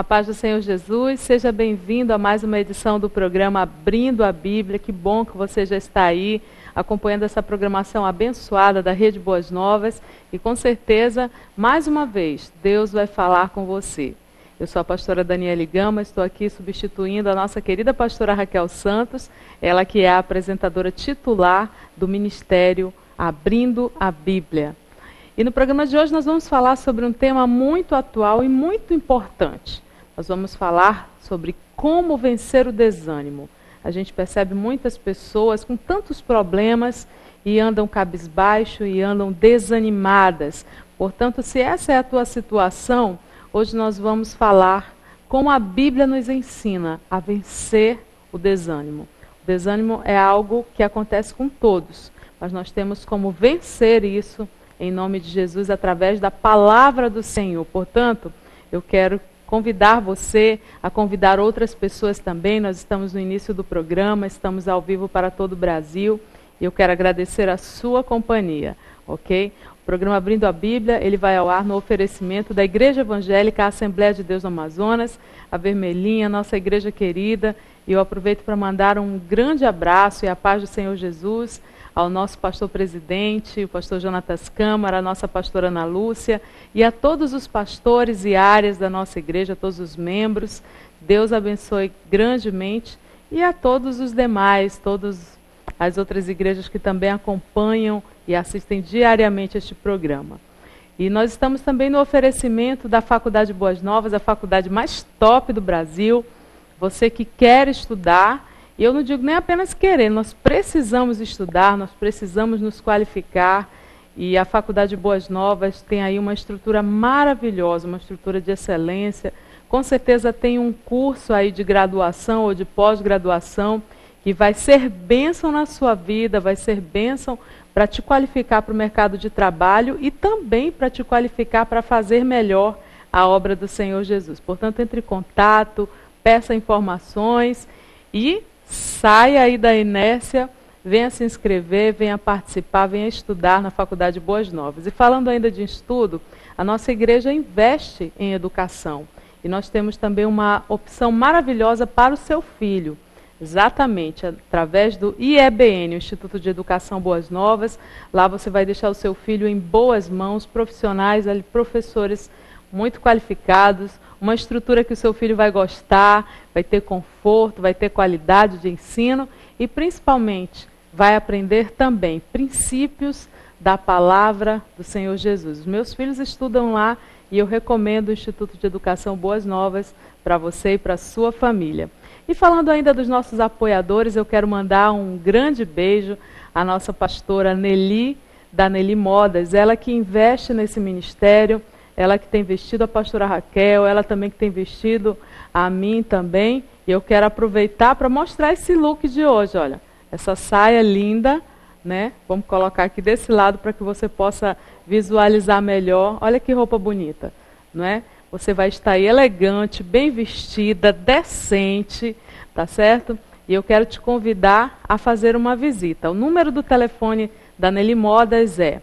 A paz do Senhor Jesus, seja bem-vindo a mais uma edição do programa Abrindo a Bíblia. Que bom que você já está aí acompanhando essa programação abençoada da Rede Boas Novas e com certeza, mais uma vez, Deus vai falar com você. Eu sou a pastora Daniele Gama, estou aqui substituindo a nossa querida pastora Raquel Santos, ela que é a apresentadora titular do Ministério Abrindo a Bíblia. E no programa de hoje nós vamos falar sobre um tema muito atual e muito importante. Nós vamos falar sobre como vencer o desânimo. A gente percebe muitas pessoas com tantos problemas e andam cabisbaixo e andam desanimadas. Portanto, se essa é a tua situação, hoje nós vamos falar como a Bíblia nos ensina a vencer o desânimo. O desânimo é algo que acontece com todos, mas nós temos como vencer isso em nome de Jesus, através da palavra do Senhor. Portanto, eu quero convidar você a convidar outras pessoas também. Nós estamos no início do programa, estamos ao vivo para todo o Brasil. E eu quero agradecer a sua companhia, ok? O programa Abrindo a Bíblia, ele vai ao ar no oferecimento da Igreja Evangélica Assembleia de Deus no Amazonas, a Vermelhinha, nossa igreja querida. E eu aproveito para mandar um grande abraço e a paz do Senhor Jesus ao nosso pastor presidente, o pastor Jonatas Câmara, a nossa pastora Ana Lúcia, e a todos os pastores e áreas da nossa igreja, a todos os membros. Deus abençoe grandemente, e a todos os demais, todas as outras igrejas que também acompanham e assistem diariamente este programa. E nós estamos também no oferecimento da Faculdade Boas Novas, a faculdade mais top do Brasil. Você que quer estudar, e eu não digo nem apenas querer, nós precisamos estudar, nós precisamos nos qualificar, e a Faculdade Boas Novas tem aí uma estrutura maravilhosa, uma estrutura de excelência. Com certeza tem um curso aí de graduação ou de pós-graduação que vai ser bênção na sua vida, vai ser bênção para te qualificar para o mercado de trabalho e também para te qualificar para fazer melhor a obra do Senhor Jesus. Portanto, entre em contato, peça informações e saia aí da inércia, venha se inscrever, venha participar, venha estudar na Faculdade Boas Novas. E falando ainda de estudo, a nossa igreja investe em educação. E nós temos também uma opção maravilhosa para o seu filho. Exatamente, através do IEBN, o Instituto de Educação Boas Novas. Lá você vai deixar o seu filho em boas mãos, profissionais, ali, professores muito qualificados, uma estrutura que o seu filho vai gostar, vai ter conforto, vai ter qualidade de ensino e, principalmente, vai aprender também princípios da palavra do Senhor Jesus. Os meus filhos estudam lá e eu recomendo o Instituto de Educação Boas Novas para você e para a sua família. E falando ainda dos nossos apoiadores, eu quero mandar um grande beijo à nossa pastora Nelly, da Nelly Modas, ela que investe nesse ministério, ela que tem vestido a pastora Raquel, ela também que tem vestido a mim também. E eu quero aproveitar para mostrar esse look de hoje, olha. Essa saia linda, né? Vamos colocar aqui desse lado para que você possa visualizar melhor. Olha que roupa bonita, não é? Você vai estar aí elegante, bem vestida, decente, tá certo? E eu quero te convidar a fazer uma visita. O número do telefone da Nelly Modas é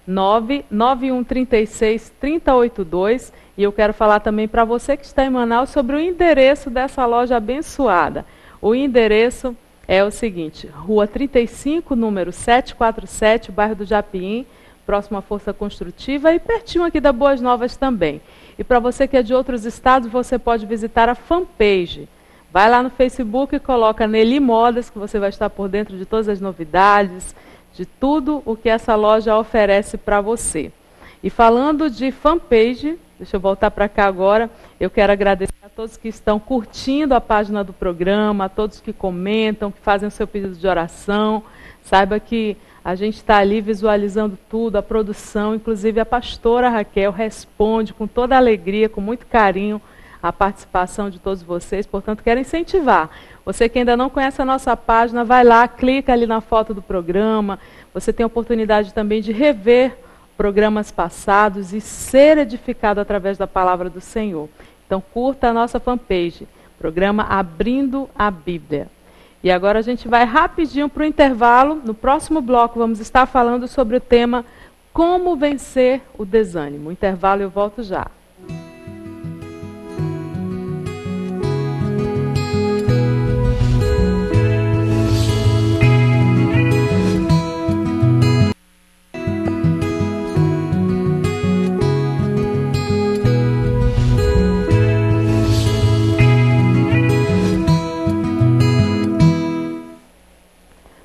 99136-3082, e eu quero falar também para você que está em Manaus sobre o endereço dessa loja abençoada. O endereço é o seguinte: Rua 35, número 747, bairro do Japim, próximo à Força Construtiva e pertinho aqui da Boas Novas também. E para você que é de outros estados, você pode visitar a fanpage. Vai lá no Facebook e coloca Nelly Modas, que você vai estar por dentro de todas as novidades, de tudo o que essa loja oferece para você. E falando de fanpage, deixa eu voltar para cá agora, eu quero agradecer a todos que estão curtindo a página do programa, a todos que comentam, que fazem o seu pedido de oração. Saiba que a gente está ali visualizando tudo, a produção, inclusive a pastora Raquel responde com toda alegria, com muito carinho, a participação de todos vocês. Portanto, quero incentivar. Você que ainda não conhece a nossa página, vai lá, clica ali na foto do programa. Você tem a oportunidade também de rever programas passados e ser edificado através da palavra do Senhor. Então, curta a nossa fanpage, programa Abrindo a Bíblia. E agora a gente vai rapidinho para o intervalo. No próximo bloco vamos estar falando sobre o tema Como vencer o desânimo. Intervalo, eu volto já.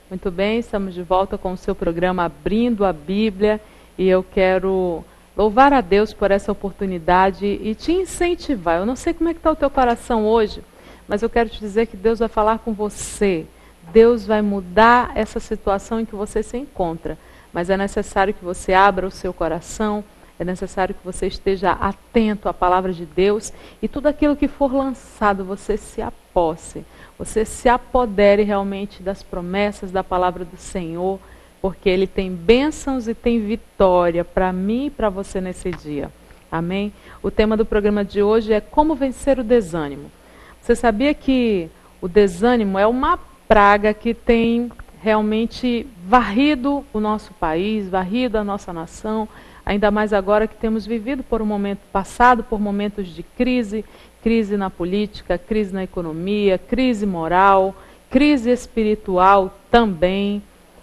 Muito bem, estamos de volta com o seu programa Abrindo a Bíblia e eu quero louvar a Deus por essa oportunidade e te incentivar. Eu não sei como é que está o teu coração hoje, mas eu quero te dizer que Deus vai falar com você. Deus vai mudar essa situação em que você se encontra, mas é necessário que você abra o seu coração, é necessário que você esteja atento à palavra de Deus e tudo aquilo que for lançado, você se aposse. Você se apodere realmente das promessas da palavra do Senhor, porque Ele tem bênçãos e tem vitória para mim e para você nesse dia. Amém? O tema do programa de hoje é como vencer o desânimo. Você sabia que o desânimo é uma praga que tem realmente varrido o nosso país, varrido a nossa nação, ainda mais agora que temos vivido por um momento passado, por momentos de crise, crise na política, crise na economia, crise moral, crise espiritual também.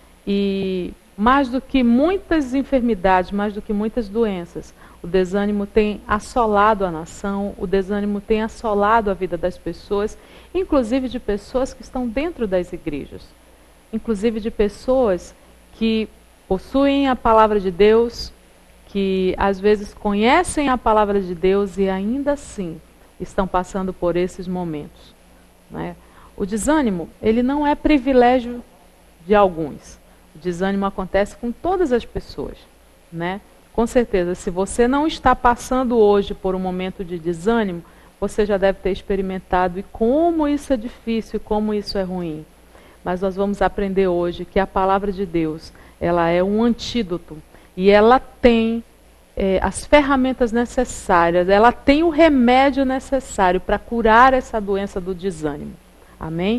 E mais do que muitas enfermidades, mais do que muitas doenças, o desânimo tem assolado a nação, o desânimo tem assolado a vida das pessoas, inclusive de pessoas que estão dentro das igrejas, inclusive de pessoas que possuem a palavra de Deus, que às vezes conhecem a palavra de Deus e ainda assim estão passando por esses momentos, né? O desânimo, ele não é privilégio de alguns. O desânimo acontece com todas as pessoas, né? Com certeza, se você não está passando hoje por um momento de desânimo, você já deve ter experimentado e como isso é difícil, como isso é ruim. Mas nós vamos aprender hoje que a palavra de Deus, ela é um antídoto e ela tem as ferramentas necessárias, ela tem o remédio necessário para curar essa doença do desânimo. Amém?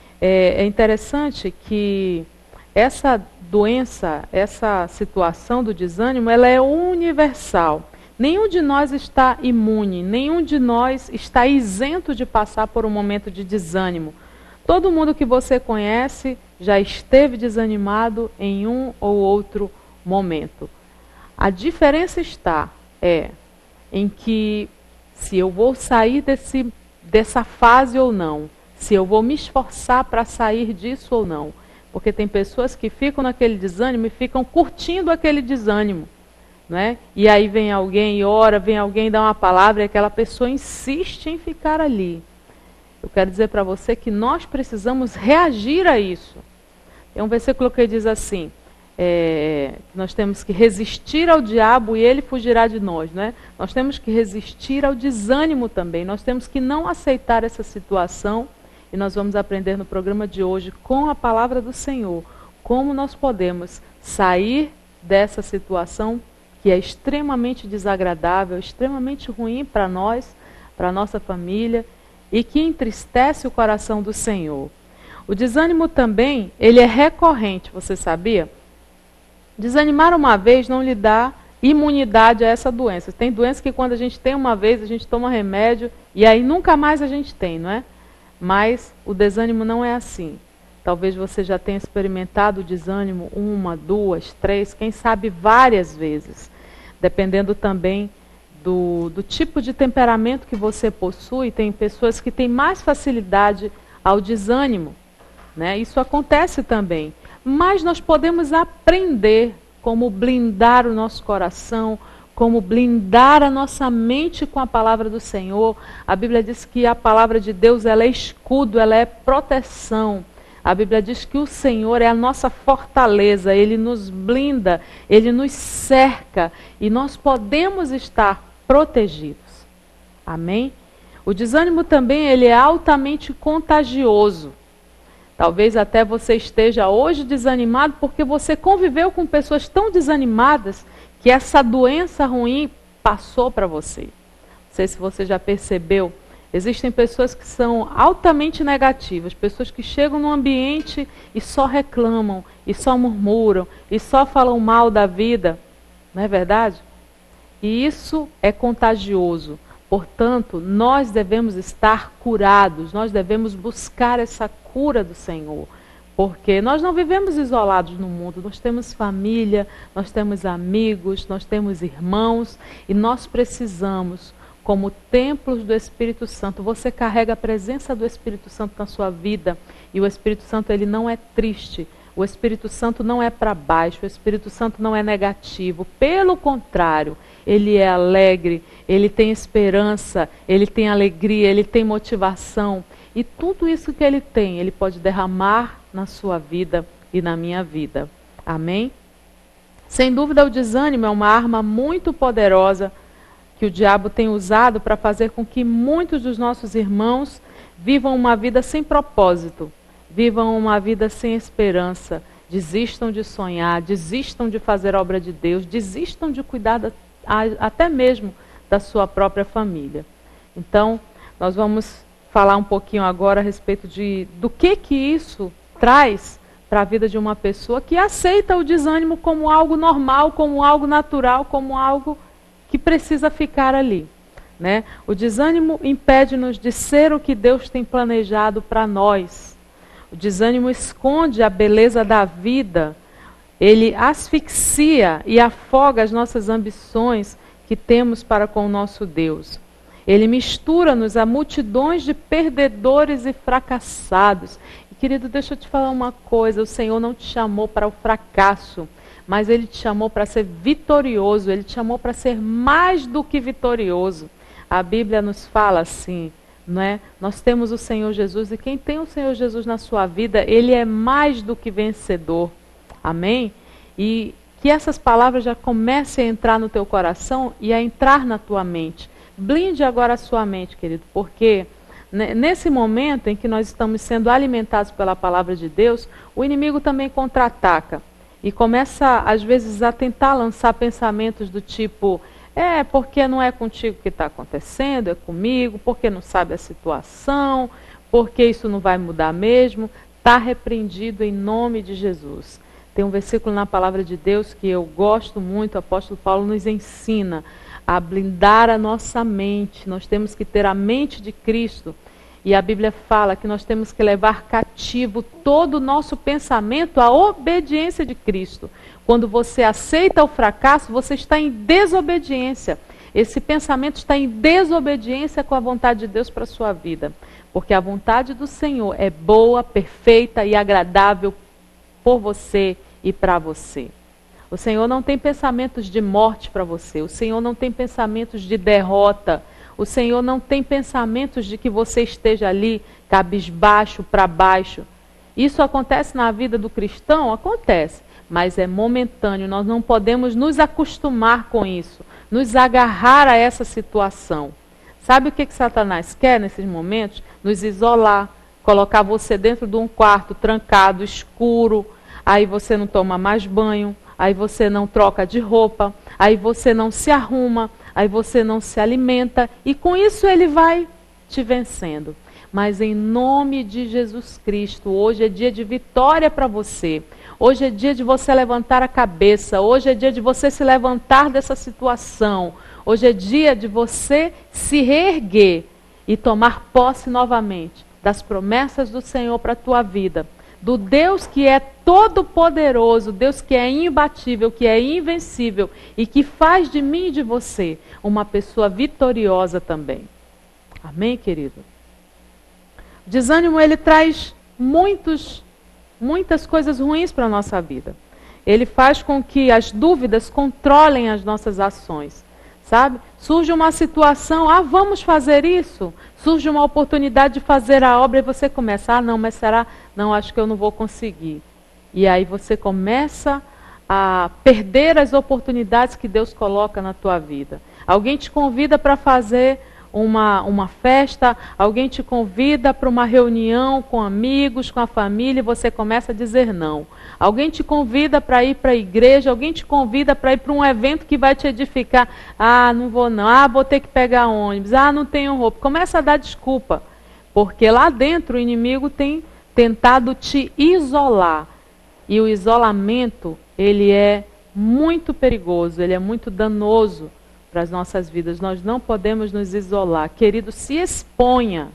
É interessante que essa doença, essa situação do desânimo, ela é universal. Nenhum de nós está imune, nenhum de nós está isento de passar por um momento de desânimo. Todo mundo que você conhece já esteve desanimado em um ou outro momento. A diferença está em que se eu vou sair dessa fase ou não, se eu vou me esforçar para sair disso ou não. Porque tem pessoas que ficam naquele desânimo e ficam curtindo aquele desânimo, né? E aí vem alguém e ora, vem alguém dar uma palavra e aquela pessoa insiste em ficar ali. Eu quero dizer para você que nós precisamos reagir a isso. Tem um versículo que diz assim, nós temos que resistir ao diabo e ele fugirá de nós, né? Nós temos que resistir ao desânimo também, nós temos que não aceitar essa situação e nós vamos aprender no programa de hoje com a palavra do Senhor, como nós podemos sair dessa situação que é extremamente desagradável, extremamente ruim para nós, para a nossa família e que entristece o coração do Senhor. O desânimo também, ele é recorrente, você sabia? Desanimar uma vez não lhe dá imunidade a essa doença. Tem doença que quando a gente tem uma vez, a gente toma remédio e aí nunca mais a gente tem, não é? Mas o desânimo não é assim. Talvez você já tenha experimentado o desânimo 1, 2, 3, quem sabe várias vezes. Dependendo também do tipo de temperamento que você possui, tem pessoas que têm mais facilidade ao desânimo, né? Isso acontece também. Mas nós podemos aprender como blindar o nosso coração, como blindar a nossa mente com a palavra do Senhor. A Bíblia diz que a palavra de Deus ela é escudo, ela é proteção. A Bíblia diz que o Senhor é a nossa fortaleza, Ele nos blinda, Ele nos cerca e nós podemos estar protegidos. Amém? O desânimo também ele é altamente contagioso. Talvez até você esteja hoje desanimado porque você conviveu com pessoas tão desanimadas que essa doença ruim passou para você. Não sei se você já percebeu, existem pessoas que são altamente negativas, pessoas que chegam no ambiente e só reclamam, e só murmuram, e só falam mal da vida. Não é verdade? E isso é contagioso. Portanto, nós devemos estar curados, nós devemos buscar essa cura do Senhor, porque nós não vivemos isolados no mundo, nós temos família, nós temos amigos, nós temos irmãos e nós precisamos, como templos do Espírito Santo, você carrega a presença do Espírito Santo na sua vida e o Espírito Santo ele não é triste, O Espírito Santo não é para baixo, o Espírito Santo não é negativo. Pelo contrário, ele é alegre, ele tem esperança, ele tem alegria, ele tem motivação. E tudo isso que ele tem, ele pode derramar na sua vida e na minha vida. Amém? Sem dúvida, o desânimo é uma arma muito poderosa que o diabo tem usado para fazer com que muitos dos nossos irmãos vivam uma vida sem propósito, vivam uma vida sem esperança, desistam de sonhar, desistam de fazer a obra de Deus, desistam de cuidar até mesmo da sua própria família. Então, nós vamos falar um pouquinho agora a respeito do que isso traz para a vida de uma pessoa que aceita o desânimo como algo normal, como algo natural, como algo que precisa ficar ali, né? O desânimo impede-nos de ser o que Deus tem planejado para nós. O desânimo esconde a beleza da vida, ele asfixia e afoga as nossas ambições que temos para com o nosso Deus. Ele mistura-nos a multidões de perdedores e fracassados. E, querido, deixa eu te falar uma coisa, o Senhor não te chamou para o fracasso, mas Ele te chamou para ser vitorioso, Ele te chamou para ser mais do que vitorioso. A Bíblia nos fala assim, não é? Nós temos o Senhor Jesus e quem tem o Senhor Jesus na sua vida, Ele é mais do que vencedor. Amém? E que essas palavras já comecem a entrar no teu coração e a entrar na tua mente. Blinde agora a sua mente, querido, porque nesse momento em que nós estamos sendo alimentados pela palavra de Deus, o inimigo também contra-ataca. E começa, às vezes, a tentar lançar pensamentos do tipo, porque não é contigo que está acontecendo, é comigo, porque não sabe a situação, porque isso não vai mudar mesmo. Está repreendido em nome de Jesus. Tem um versículo na palavra de Deus que eu gosto muito, o apóstolo Paulo nos ensina a blindar a nossa mente. Nós temos que ter a mente de Cristo. E a Bíblia fala que nós temos que levar cativo todo o nosso pensamento à obediência de Cristo. Quando você aceita o fracasso, você está em desobediência. Esse pensamento está em desobediência com a vontade de Deus para a sua vida. Porque a vontade do Senhor é boa, perfeita e agradável por você e para você. O Senhor não tem pensamentos de morte para você. O Senhor não tem pensamentos de derrota. O Senhor não tem pensamentos de que você esteja ali, cabisbaixo, para baixo. Isso acontece na vida do cristão? Acontece. Mas é momentâneo. Nós não podemos nos acostumar com isso. Nos agarrar a essa situação. Sabe o que Satanás quer nesses momentos? Nos isolar. Colocar você dentro de um quarto trancado, escuro. Aí você não toma mais banho. Aí você não troca de roupa, aí você não se arruma, aí você não se alimenta, e com isso ele vai te vencendo. Mas em nome de Jesus Cristo, hoje é dia de vitória para você. Hoje é dia de você levantar a cabeça, hoje é dia de você se levantar dessa situação. Hoje é dia de você se reerguer e tomar posse novamente das promessas do Senhor para a tua vida. Do Deus que é todo-poderoso, Deus que é imbatível, que é invencível e que faz de mim e de você uma pessoa vitoriosa também. Amém, querido? O desânimo, ele traz muitas coisas ruins para a nossa vida. Ele faz com que as dúvidas controlem as nossas ações, sabe? Surge uma situação, vamos fazer isso? Surge uma oportunidade de fazer a obra e você começa, não, mas será? Não, acho que eu não vou conseguir. E aí você começa a perder as oportunidades que Deus coloca na tua vida. Alguém te convida para fazer uma festa, alguém te convida para uma reunião com amigos, com a família, e você começa a dizer não. Alguém te convida para ir para a igreja, alguém te convida para ir para um evento que vai te edificar. Não vou não, vou ter que pegar ônibus, não tenho roupa. Começa a dar desculpa, porque lá dentro o inimigo tem tentado te isolar. E o isolamento, ele é muito perigoso, ele é muito danoso para as nossas vidas. Nós não podemos nos isolar. Querido, se exponha,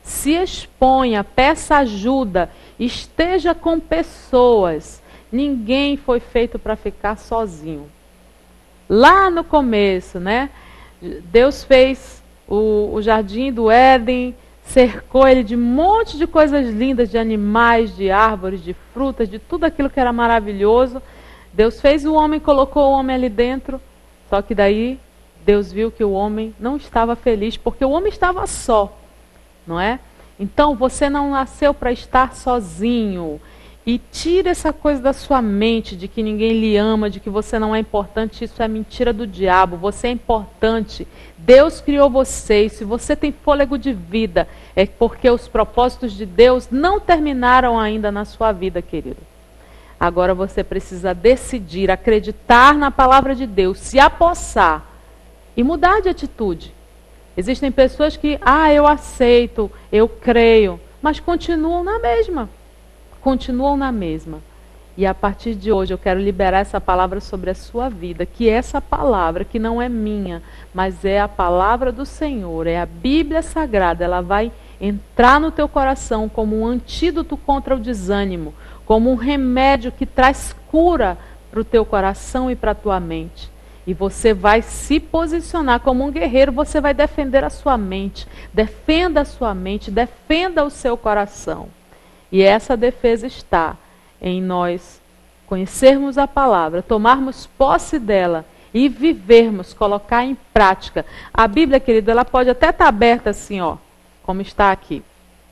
peça ajuda, esteja com pessoas. Ninguém foi feito para ficar sozinho. Lá no começo, né? Deus fez o jardim do Éden cercou ele de um monte de coisas lindas, de animais, de árvores, de frutas, de tudo aquilo que era maravilhoso. Deus fez o homem, colocou o homem ali dentro, só que daí Deus viu que o homem não estava feliz, porque o homem estava só, não é? Então você não nasceu para estar sozinho. E tira essa coisa da sua mente, de que ninguém lhe ama, de que você não é importante. Isso é mentira do diabo. Você é importante. Deus criou você. E se você tem fôlego de vida, é porque os propósitos de Deus não terminaram ainda na sua vida, querido. Agora você precisa decidir, acreditar na palavra de Deus, se apossar e mudar de atitude. Existem pessoas que, eu aceito, eu creio, mas continuam na mesma. Continuam na mesma. E a partir de hoje eu quero liberar essa palavra sobre a sua vida, que essa palavra, que não é minha, mas é a palavra do Senhor, é a Bíblia Sagrada, ela vai entrar no teu coração como um antídoto contra o desânimo, como um remédio que traz cura para o teu coração e para a tua mente. E você vai se posicionar como um guerreiro, você vai defender a sua mente, defenda a sua mente, defenda o seu coração. E essa defesa está em nós conhecermos a palavra, tomarmos posse dela e vivermos, colocar em prática. A Bíblia, querido, ela pode até estar aberta assim, como está aqui.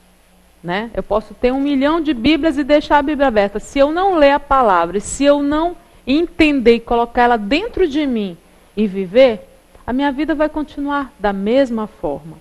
Né? Eu posso ter 1 milhão de Bíblias e deixar a Bíblia aberta. Se eu não ler a palavra, se eu não entender e colocar ela dentro de mim e viver, a minha vida vai continuar da mesma forma.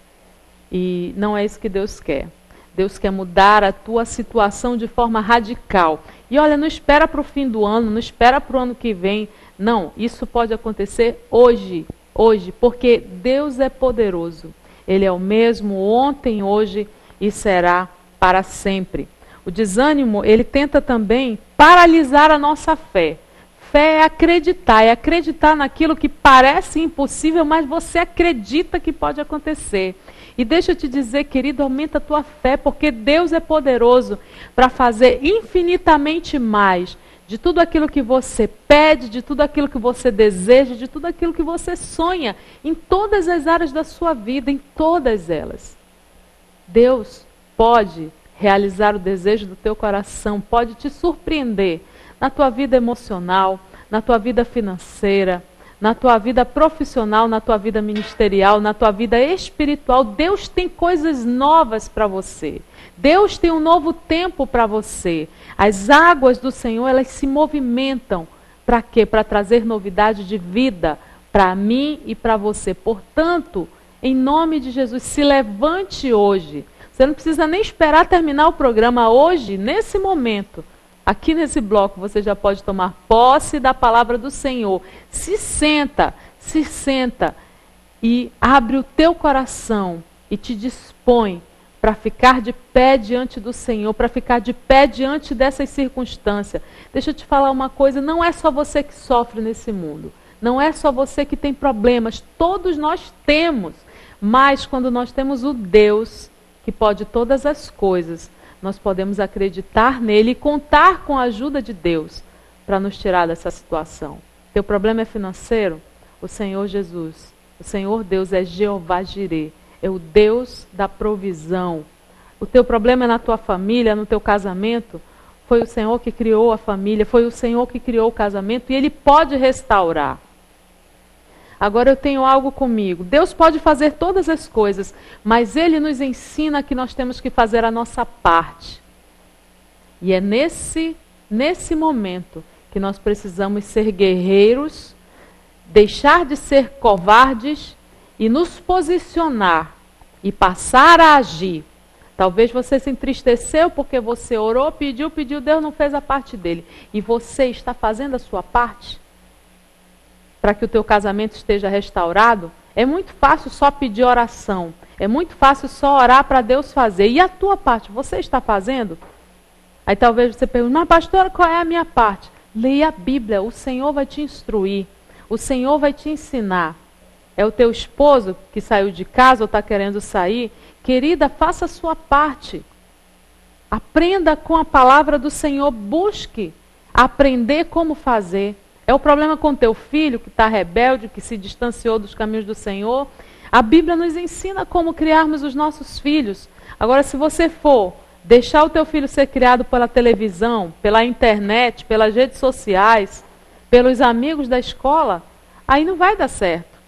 E não é isso que Deus quer. Deus quer mudar a tua situação de forma radical. E olha, não espera para o fim do ano, não espera para o ano que vem. Não, isso pode acontecer hoje, porque Deus é poderoso. Ele é o mesmo ontem, hoje e será para sempre. O desânimo, ele tenta também paralisar a nossa fé. Fé é acreditar naquilo que parece impossível, mas você acredita que pode acontecer. E deixa eu te dizer, querido, aumenta a tua fé, porque Deus é poderoso para fazer infinitamente mais de tudo aquilo que você pede, de tudo aquilo que você deseja, de tudo aquilo que você sonha, em todas as áreas da sua vida, em todas elas. Deus pode realizar o desejo do teu coração, pode te surpreender na tua vida emocional, na tua vida financeira, na tua vida profissional, na tua vida ministerial, na tua vida espiritual. Deus tem coisas novas para você. Deus tem um novo tempo para você. As águas do Senhor, elas se movimentam. Para quê? Para trazer novidade de vida para mim e para você. Portanto, em nome de Jesus, se levante hoje. Você não precisa nem esperar terminar o programa hoje, nesse momento. Aqui nesse bloco você já pode tomar posse da palavra do Senhor. Se senta e abre o teu coração e te dispõe para ficar de pé diante do Senhor, para ficar de pé diante dessas circunstâncias. Deixa eu te falar uma coisa, não é só você que sofre nesse mundo. Não é só você que tem problemas, todos nós temos. Mas quando nós temos o Deus que pode todas as coisas, nós podemos acreditar nele e contar com a ajuda de Deus para nos tirar dessa situação. Teu problema é financeiro? O Senhor Jesus, o Senhor Deus é Jeová Jirê, é o Deus da provisão. O teu problema é na tua família, no teu casamento? Foi o Senhor que criou a família, foi o Senhor que criou o casamento e Ele pode restaurar. Agora eu tenho algo comigo. Deus pode fazer todas as coisas, mas Ele nos ensina que nós temos que fazer a nossa parte. E é nesse momento que nós precisamos ser guerreiros, deixar de ser covardes e nos posicionar e passar a agir. Talvez você se entristeceu porque você orou, pediu, Deus não fez a parte dele. E você está fazendo a sua parte? Para que o teu casamento esteja restaurado? É muito fácil só pedir oração. É muito fácil só orar para Deus fazer. E a tua parte, você está fazendo? Aí talvez você pergunte, mas pastora, qual é a minha parte? Leia a Bíblia, o Senhor vai te instruir. O Senhor vai te ensinar. É o teu esposo que saiu de casa ou está querendo sair? Querida, faça a sua parte. Aprenda com a palavra do Senhor. Busque aprender como fazer. É o problema com teu filho que está rebelde, que se distanciou dos caminhos do Senhor. A Bíblia nos ensina como criarmos os nossos filhos. Agora, se você for deixar o teu filho ser criado pela televisão, pela internet, pelas redes sociais, pelos amigos da escola, aí não vai dar certo.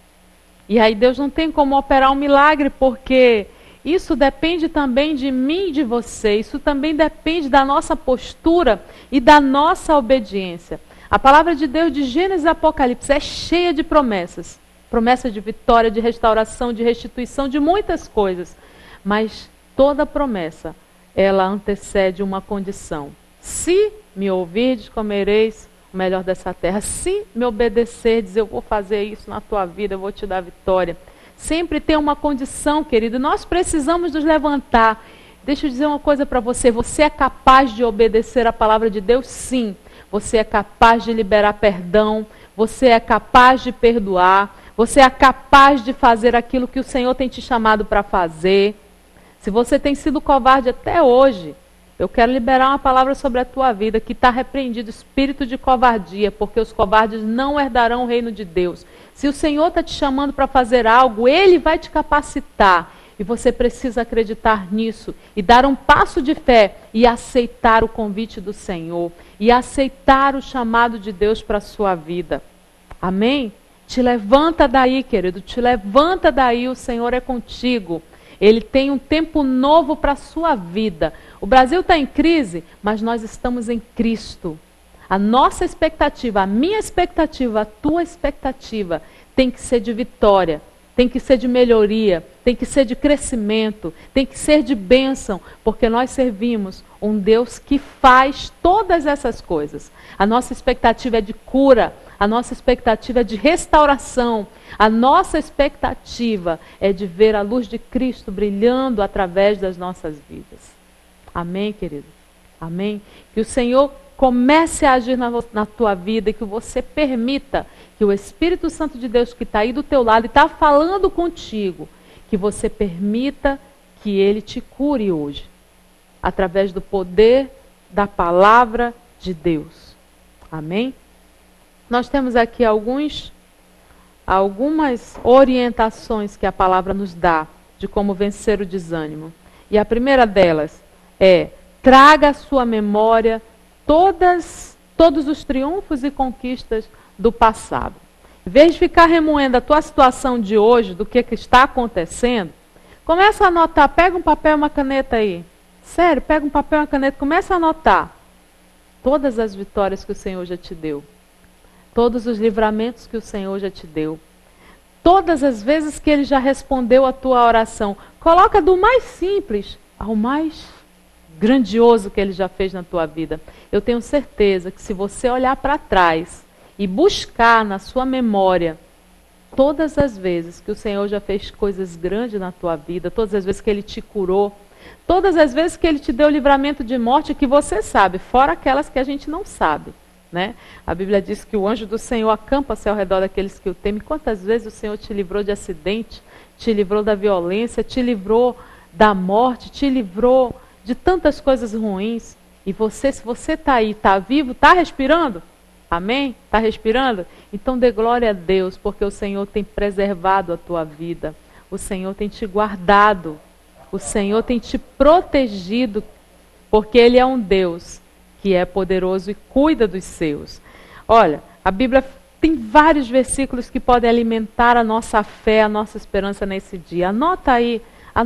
E aí Deus não tem como operar um milagre, porque isso depende também de mim e de você. Isso também depende da nossa postura e da nossa obediência. A palavra de Deus de Gênesis e Apocalipse é cheia de promessas. Promessa de vitória, de restauração, de restituição, de muitas coisas. Mas toda promessa, ela antecede uma condição. Se me ouvirdes, comereis o melhor dessa terra. Se me obedecerdes, eu vou fazer isso na tua vida, eu vou te dar vitória. Sempre tem uma condição, querido. Nós precisamos nos levantar. Deixa eu dizer uma coisa para você. Você é capaz de obedecer a palavra de Deus? Sim. Você é capaz de liberar perdão. Você é capaz de perdoar. Você é capaz de fazer aquilo que o Senhor tem te chamado para fazer. Se você tem sido covarde até hoje, eu quero liberar uma palavra sobre a tua vida, que está repreendido espírito de covardia, porque os covardes não herdarão o reino de Deus. Se o Senhor está te chamando para fazer algo, Ele vai te capacitar. E você precisa acreditar nisso e dar um passo de fé e aceitar o convite do Senhor. E aceitar o chamado de Deus para a sua vida. Amém? Te levanta daí, querido. Te levanta daí, o Senhor é contigo. Ele tem um tempo novo para a sua vida. O Brasil está em crise, mas nós estamos em Cristo. A nossa expectativa, a minha expectativa, a tua expectativa tem que ser de vitória, tem que ser de melhoria, tem que ser de crescimento, tem que ser de bênção, porque nós servimos um Deus que faz todas essas coisas. A nossa expectativa é de cura, a nossa expectativa é de restauração, a nossa expectativa é de ver a luz de Cristo brilhando através das nossas vidas. Amém, querido? Amém? Que o Senhor comece a agir na tua vida e que você permita que o Espírito Santo de Deus que está aí do teu lado e está falando contigo, que você permita que Ele te cure hoje, através do poder da palavra de Deus. Amém? Nós temos aqui algumas orientações que a palavra nos dá de como vencer o desânimo. E a primeira delas é: traga à sua memória todos os triunfos e conquistas do passado. Em vez de ficar remoendo a tua situação de hoje, do que está acontecendo, começa a anotar, pega um papel e uma caneta aí. Sério, pega um papel e uma caneta, começa a anotar todas as vitórias que o Senhor já te deu. Todos os livramentos que o Senhor já te deu. Todas as vezes que Ele já respondeu a tua oração. Coloca do mais simples ao mais grandioso que Ele já fez na tua vida. Eu tenho certeza que se você olhar para trás e buscar na sua memória todas as vezes que o Senhor já fez coisas grandes na tua vida, todas as vezes que Ele te curou, todas as vezes que Ele te deu livramento de morte, que você sabe, fora aquelas que a gente não sabe. Né? A Bíblia diz que o anjo do Senhor acampa-se ao redor daqueles que o temem. Quantas vezes o Senhor te livrou de acidente, te livrou da violência, te livrou da morte, te livrou de tantas coisas ruins. E você, se você está aí, está vivo, está respirando? Amém? Está respirando? Então dê glória a Deus, porque o Senhor tem preservado a tua vida. O Senhor tem te guardado. O Senhor tem te protegido, porque Ele é um Deus que é poderoso e cuida dos seus. Olha, a Bíblia tem vários versículos que podem alimentar a nossa fé, a nossa esperança nesse dia. Anota aí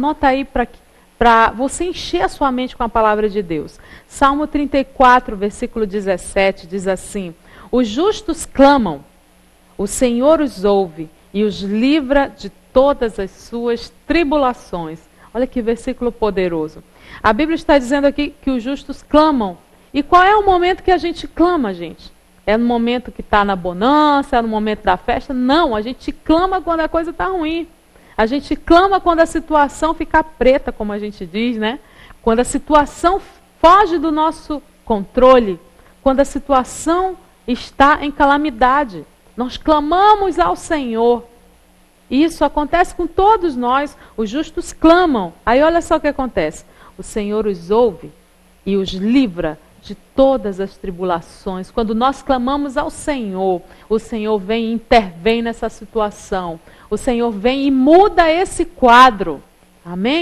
para você encher a sua mente com a palavra de Deus. Salmo 34, versículo 17, diz assim: os justos clamam, o Senhor os ouve e os livra de todas as suas tribulações. Olha que versículo poderoso. A Bíblia está dizendo aqui que os justos clamam. E qual é o momento que a gente clama, gente? É no momento que está na bonança, é no momento da festa? Não, a gente clama quando a coisa está ruim. A gente clama quando a situação fica preta, como a gente diz, né? Quando a situação foge do nosso controle. Quando a situação está em calamidade. Nós clamamos ao Senhor. Isso acontece com todos nós. Os justos clamam. Aí olha só o que acontece. O Senhor os ouve e os livra de todas as tribulações. Quando nós clamamos ao Senhor, o Senhor vem e intervém nessa situação. O Senhor vem e muda esse quadro. Amém?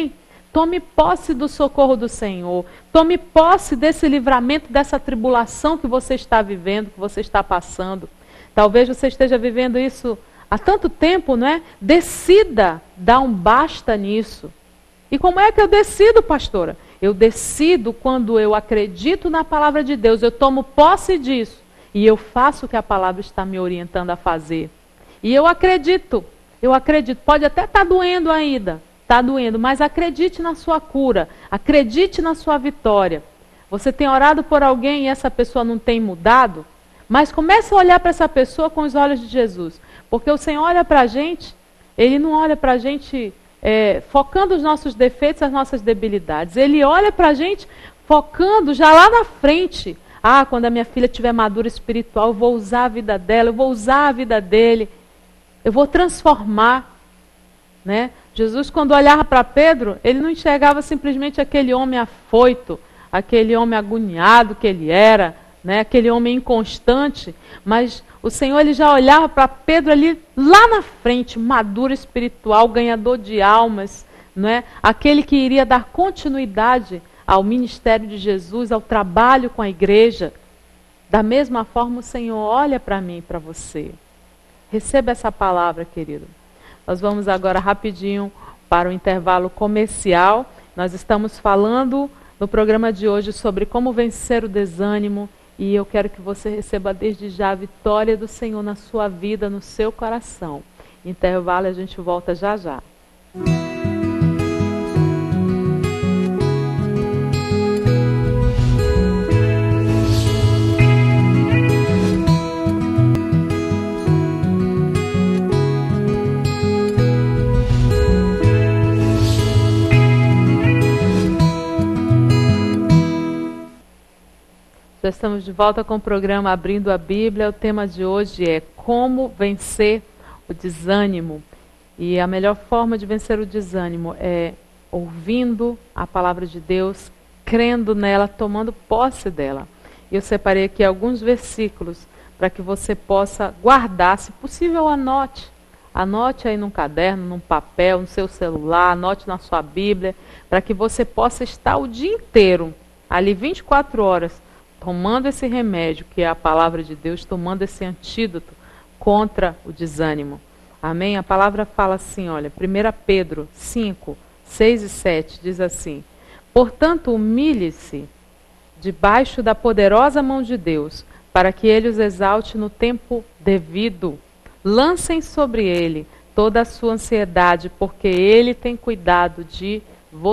Tome posse do socorro do Senhor. Tome posse desse livramento, dessa tribulação que você está vivendo, que você está passando. Talvez você esteja vivendo isso há tanto tempo, não é? Decida dar um basta nisso. E como é que eu decido, pastora? Eu decido quando eu acredito na palavra de Deus, eu tomo posse disso e eu faço o que a palavra está me orientando a fazer. E eu acredito, pode até estar doendo ainda, está doendo, mas acredite na sua cura, acredite na sua vitória. Você tem orado por alguém e essa pessoa não tem mudado? Mas comece a olhar para essa pessoa com os olhos de Jesus. Porque o Senhor olha para a gente, Ele não olha para a gente focando os nossos defeitos, as nossas debilidades. Ele olha para a gente focando já lá na frente. Ah, quando a minha filha estiver madura espiritual, eu vou usar a vida dela, eu vou usar a vida dele. Eu vou transformar. Né? Jesus, quando olhava para Pedro, ele não enxergava simplesmente aquele homem afoito, aquele homem agoniado que ele era, né? Aquele homem inconstante, mas o Senhor ele já olhava para Pedro ali lá na frente, maduro espiritual, ganhador de almas, né? Aquele que iria dar continuidade ao ministério de Jesus, ao trabalho com a igreja. Da mesma forma o Senhor olha para mim e para você. Receba essa palavra, querido. Nós vamos agora rapidinho para o intervalo comercial. Nós estamos falando no programa de hoje sobre como vencer o desânimo. E eu quero que você receba desde já a vitória do Senhor na sua vida, no seu coração. Intervalo, a gente volta já já. Já estamos de volta com o programa Abrindo a Bíblia. O tema de hoje é como vencer o desânimo. E a melhor forma de vencer o desânimo é ouvindo a palavra de Deus, crendo nela, tomando posse dela. E eu separei aqui alguns versículos para que você possa guardar, se possível anote. Anote aí num caderno, num papel, no seu celular, anote na sua Bíblia, para que você possa estar o dia inteiro, ali 24 horas, tomando esse remédio, que é a palavra de Deus, tomando esse antídoto contra o desânimo. Amém? A palavra fala assim, olha, 1 Pedro 5, 6 e 7, diz assim: portanto, humilhe-se debaixo da poderosa mão de Deus, para que Ele os exalte no tempo devido. Lancem sobre Ele toda a sua ansiedade, porque Ele tem cuidado de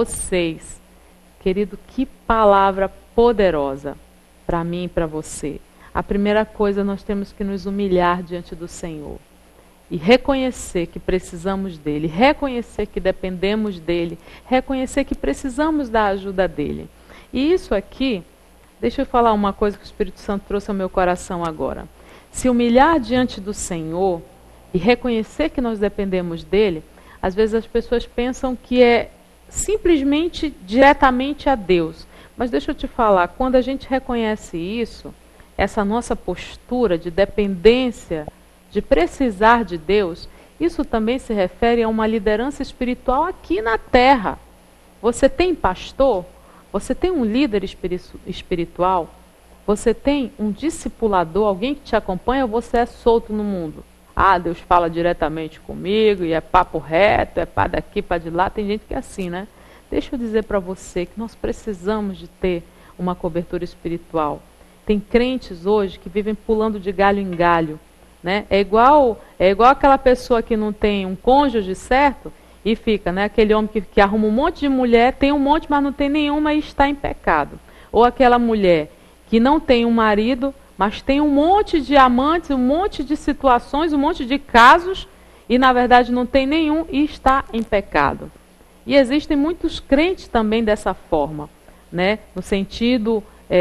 vocês. Querido, que palavra poderosa para mim e para você. A primeira coisa, nós temos que nos humilhar diante do Senhor. E reconhecer que precisamos dEle, reconhecer que dependemos dEle, reconhecer que precisamos da ajuda dEle. E isso aqui, deixa eu falar uma coisa que o Espírito Santo trouxe ao meu coração agora. Se humilhar diante do Senhor e reconhecer que nós dependemos dEle, às vezes as pessoas pensam que é simplesmente diretamente a Deus. Mas deixa eu te falar, quando a gente reconhece isso, essa nossa postura de dependência, de precisar de Deus, isso também se refere a uma liderança espiritual aqui na terra. Você tem pastor? Você tem um líder espiritual? Você tem um discipulador, alguém que te acompanha, ou você é solto no mundo? Ah, Deus fala diretamente comigo, e é papo reto, é para daqui, para de lá. Tem gente que é assim, né? Deixa eu dizer para você que nós precisamos de ter uma cobertura espiritual. Tem crentes hoje que vivem pulando de galho em galho. Né? É igual aquela pessoa que não tem um cônjuge certo e fica, né? Aquele homem que arruma um monte de mulher, tem um monte, mas não tem nenhuma e está em pecado. Ou aquela mulher que não tem um marido, mas tem um monte de amantes, um monte de situações, um monte de casos, e na verdade não tem nenhum e está em pecado. E existem muitos crentes também dessa forma, né? No sentido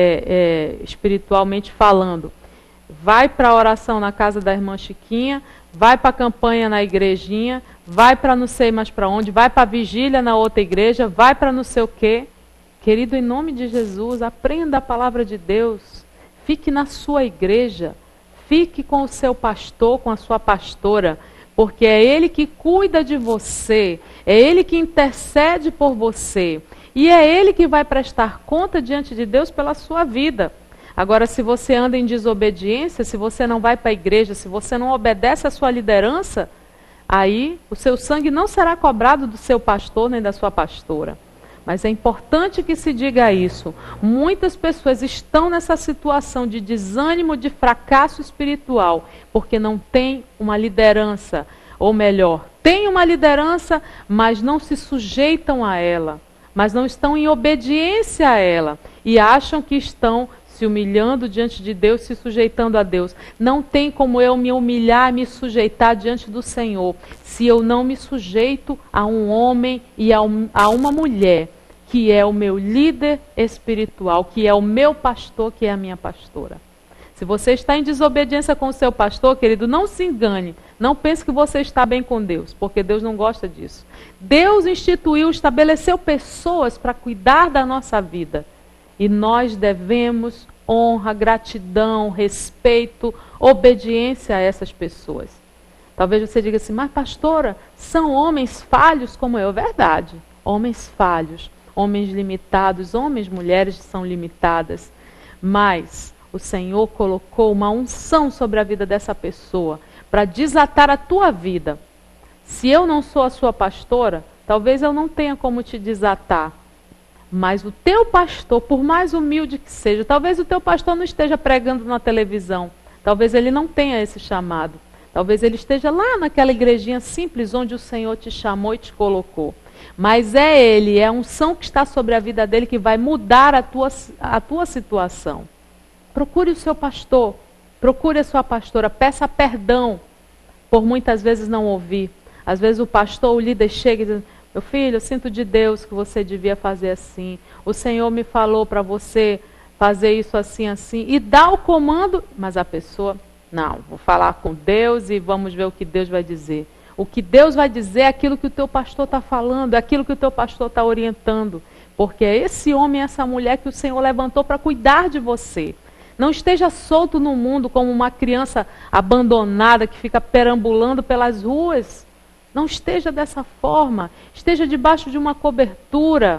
espiritualmente falando. Vai para a oração na casa da irmã Chiquinha, vai para a campanha na igrejinha, vai para não sei mais para onde, vai para a vigília na outra igreja, vai para não sei o quê. Querido, em nome de Jesus, aprenda a palavra de Deus. Fique na sua igreja, fique com o seu pastor, com a sua pastora. porque é Ele que cuida de você, é Ele que intercede por você, e é Ele que vai prestar conta diante de Deus pela sua vida. Agora, se você anda em desobediência, se você não vai para a igreja, se você não obedece à sua liderança, aí o seu sangue não será cobrado do seu pastor nem da sua pastora. Mas é importante que se diga isso. Muitas pessoas estão nessa situação de desânimo, de fracasso espiritual, porque não tem uma liderança, ou melhor, tem uma liderança, mas não se sujeitam a ela, mas não estão em obediência a ela, e acham que estão se humilhando diante de Deus, se sujeitando a Deus. Não tem como eu me humilhar, me sujeitar diante do Senhor, se eu não me sujeito a um homem e a uma mulher, que é o meu líder espiritual, que é o meu pastor, que é a minha pastora. Se você está em desobediência com o seu pastor, querido, não se engane. Não pense que você está bem com Deus, porque Deus não gosta disso. Deus instituiu, estabeleceu pessoas para cuidar da nossa vida. E nós devemos honra, gratidão, respeito, obediência a essas pessoas. Talvez você diga assim, mas pastora, são homens falhos como eu. Verdade, homens falhos, homens limitados, homens e mulheres são limitadas. Mas o Senhor colocou uma unção sobre a vida dessa pessoa para desatar a tua vida. Se eu não sou a sua pastora, talvez eu não tenha como te desatar. Mas o teu pastor, por mais humilde que seja, talvez o teu pastor não esteja pregando na televisão, talvez ele não tenha esse chamado, talvez ele esteja lá naquela igrejinha simples onde o Senhor te chamou e te colocou. Mas é ele, é a unção que está sobre a vida dele que vai mudar a tua situação. Procure o seu pastor, procure a sua pastora, peça perdão por muitas vezes não ouvir. Às vezes o pastor, o líder chega e diz, meu filho, eu sinto de Deus que você devia fazer assim. O Senhor me falou para você fazer isso assim, assim. E dá o comando, mas a pessoa, não, vou falar com Deus e vamos ver o que Deus vai dizer. O que Deus vai dizer é aquilo que o teu pastor está falando, é aquilo que o teu pastor está orientando. Porque é esse homem, essa mulher que o Senhor levantou para cuidar de você. Não esteja solto no mundo como uma criança abandonada que fica perambulando pelas ruas. Não esteja dessa forma. Esteja debaixo de uma cobertura.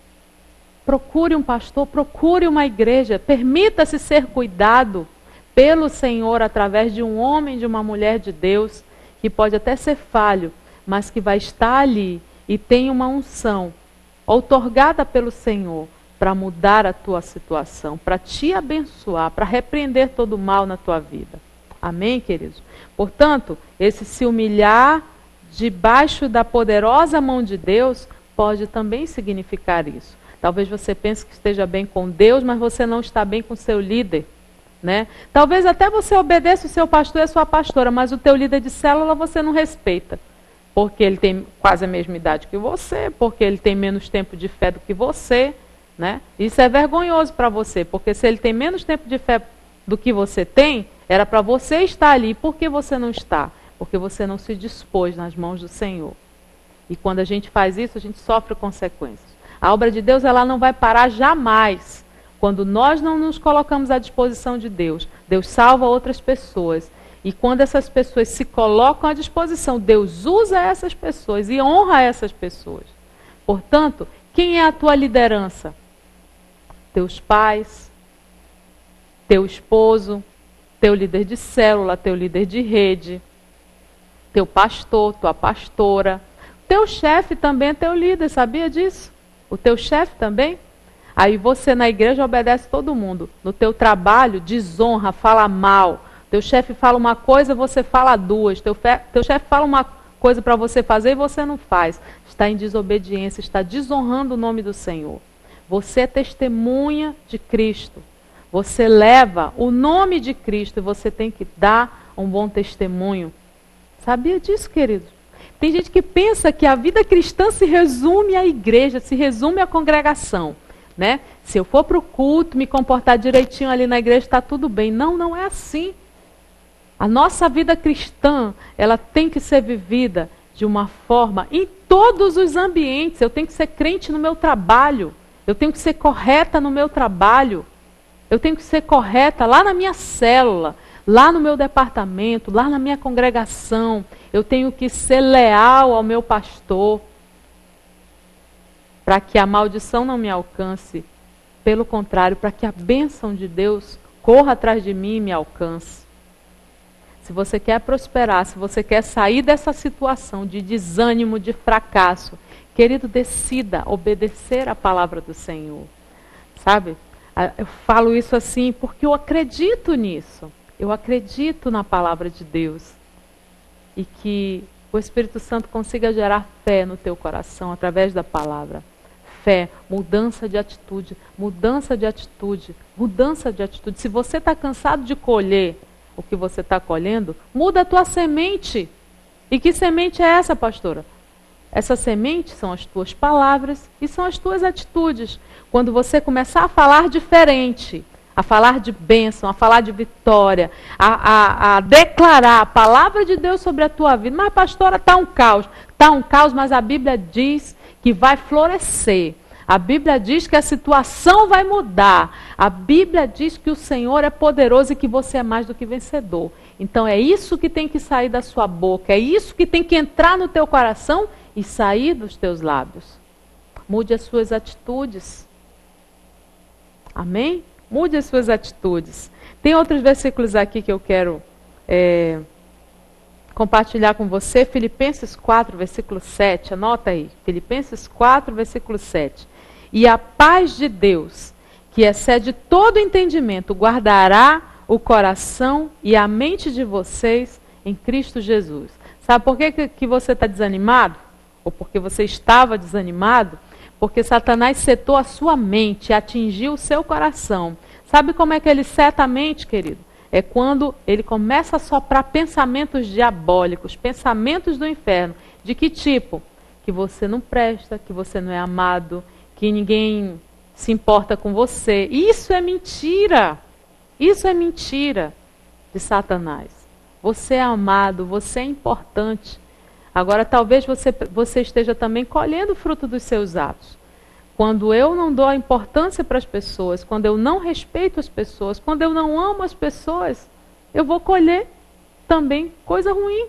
Procure um pastor, procure uma igreja. Permita-se ser cuidado pelo Senhor através de um homem, de uma mulher de Deus, que pode até ser falho, mas que vai estar ali e tem uma unção outorgada pelo Senhor para mudar a tua situação, para te abençoar, para repreender todo o mal na tua vida. Amém, queridos? Portanto, esse se humilhar debaixo da poderosa mão de Deus pode também significar isso. Talvez você pense que esteja bem com Deus, mas você não está bem com o seu líder. Né? Talvez até você obedeça o seu pastor e a sua pastora, mas o teu líder de célula você não respeita. Porque ele tem quase a mesma idade que você, porque ele tem menos tempo de fé do que você. Né? Isso é vergonhoso para você, porque se ele tem menos tempo de fé do que você tem, era para você estar ali. Por que você não está? Porque você não se dispôs nas mãos do Senhor. E quando a gente faz isso, a gente sofre consequências. A obra de Deus ela não vai parar jamais. Quando nós não nos colocamos à disposição de Deus, Deus salva outras pessoas. E quando essas pessoas se colocam à disposição, Deus usa essas pessoas e honra essas pessoas. Portanto, quem é a tua liderança? Teus pais, teu esposo, teu líder de célula, teu líder de rede, teu pastor, tua pastora. Teu chefe também é teu líder, sabia disso? O teu chefe também? Aí você na igreja obedece todo mundo. No teu trabalho, desonra, fala mal. Teu chefe fala uma coisa, você fala duas. Teu chefe fala uma coisa para você fazer e você não faz. Está em desobediência, está desonrando o nome do Senhor. Você é testemunha de Cristo. Você leva o nome de Cristo e você tem que dar um bom testemunho. Sabia disso, querido? Tem gente que pensa que a vida cristã se resume à igreja, se resume à congregação. Né? Se eu for para o culto, me comportar direitinho ali na igreja, está tudo bem. Não, não é assim. A nossa vida cristã, ela tem que ser vivida de uma forma, em todos os ambientes. Eu tenho que ser crente no meu trabalho. Eu tenho que ser correta no meu trabalho. Eu tenho que ser correta lá na minha célula, lá no meu departamento, lá na minha congregação, eu tenho que ser leal ao meu pastor, para que a maldição não me alcance. Pelo contrário, para que a bênção de Deus corra atrás de mim e me alcance. Se você quer prosperar, se você quer sair dessa situação de desânimo, de fracasso, querido, decida obedecer a palavra do Senhor. Sabe? Eu falo isso assim porque eu acredito nisso. Eu acredito na palavra de Deus. E que o Espírito Santo consiga gerar fé no teu coração através da palavra. Fé, mudança de atitude, mudança de atitude, mudança de atitude. Se você está cansado de colher o que você está colhendo, muda a tua semente. E que semente é essa, pastora? Essa semente são as tuas palavras e são as tuas atitudes. Quando você começar a falar diferente, a falar de bênção, a falar de vitória, a declarar a palavra de Deus sobre a tua vida. Mas, pastora, está um caos. Está um caos, mas a Bíblia diz que vai florescer. A Bíblia diz que a situação vai mudar. A Bíblia diz que o Senhor é poderoso e que você é mais do que vencedor. Então é isso que tem que sair da sua boca. É isso que tem que entrar no teu coração e sair dos teus lábios. Mude as suas atitudes. Amém? Mude as suas atitudes. Tem outros versículos aqui que eu quero compartilhar com você. Filipenses 4, versículo 7. Anota aí. Filipenses 4, versículo 7. E a paz de Deus, que excede todo entendimento, guardará o coração e a mente de vocês em Cristo Jesus. Sabe por que você está desanimado? Ou porque você estava desanimado? Porque Satanás setou a sua mente, atingiu o seu coração. Sabe como é que ele seta a mente, querido? É quando ele começa a soprar pensamentos diabólicos, pensamentos do inferno. De que tipo? Que você não presta, que você não é amado, que ninguém se importa com você. Isso é mentira. Isso é mentira de Satanás. Você é amado, você é importante. Agora, talvez você esteja também colhendo o fruto dos seus atos. Quando eu não dou a importância para as pessoas, quando eu não respeito as pessoas, quando eu não amo as pessoas, eu vou colher também coisa ruim.